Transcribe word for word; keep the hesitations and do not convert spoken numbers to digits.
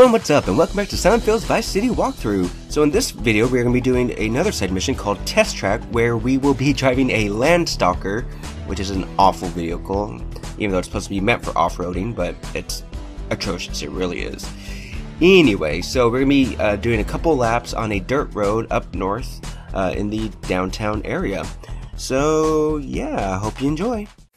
everyone, what's up, and welcome back to Silent Vice City Walkthrough. So in this video, we're going to be doing another side mission called Test Track, where we will be driving a Landstalker, which is an awful vehicle, even though it's supposed to be meant for off-roading, but it's atrocious, it really is. Anyway, so we're going to be uh, doing a couple laps on a dirt road up north uh, in the downtown area. So yeah, I hope you enjoy.